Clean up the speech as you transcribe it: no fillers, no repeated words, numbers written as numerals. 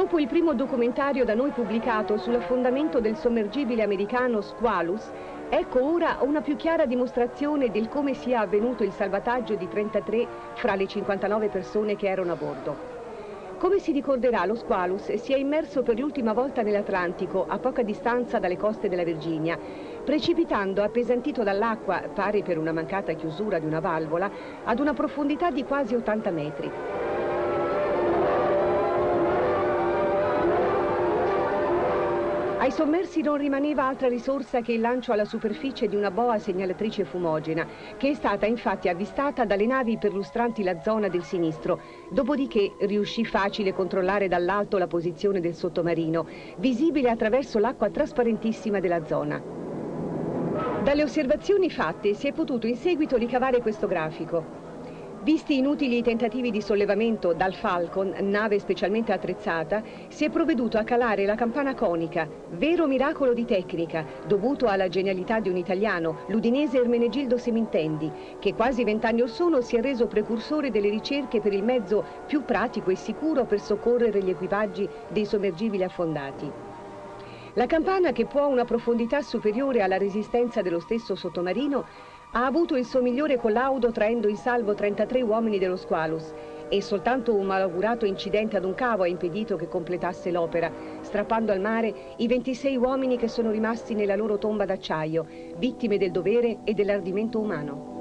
Dopo il primo documentario da noi pubblicato sull'affondamento del sommergibile americano Squalus, ecco ora una più chiara dimostrazione del come sia avvenuto il salvataggio di 33 fra le 59 persone che erano a bordo. Come si ricorderà, lo Squalus si è immerso per l'ultima volta nell'Atlantico, a poca distanza dalle coste della Virginia, precipitando appesantito dall'acqua, pari per una mancata chiusura di una valvola, ad una profondità di quasi 80 metri. Ai sommersi non rimaneva altra risorsa che il lancio alla superficie di una boa segnalatrice fumogena, che è stata infatti avvistata dalle navi perlustranti la zona del sinistro, dopodiché riuscì facile controllare dall'alto la posizione del sottomarino, visibile attraverso l'acqua trasparentissima della zona. Dalle osservazioni fatte si è potuto in seguito ricavare questo grafico. Visti inutili i tentativi di sollevamento dal Falcon, nave specialmente attrezzata, si è provveduto a calare la campana conica, vero miracolo di tecnica, dovuto alla genialità di un italiano, l'udinese Ermenegildo Semintendi, che quasi 20 anni or sono si è reso precursore delle ricerche per il mezzo più pratico e sicuro per soccorrere gli equipaggi dei sommergibili affondati. La campana, che può una profondità superiore alla resistenza dello stesso sottomarino, ha avuto il suo migliore collaudo traendo in salvo 33 uomini dello Squalus e soltanto un malaugurato incidente ad un cavo ha impedito che completasse l'opera, strappando al mare i 26 uomini che sono rimasti nella loro tomba d'acciaio, vittime del dovere e dell'ardimento umano.